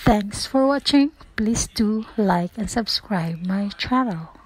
Thanks for watching. Please do like and subscribe my channel.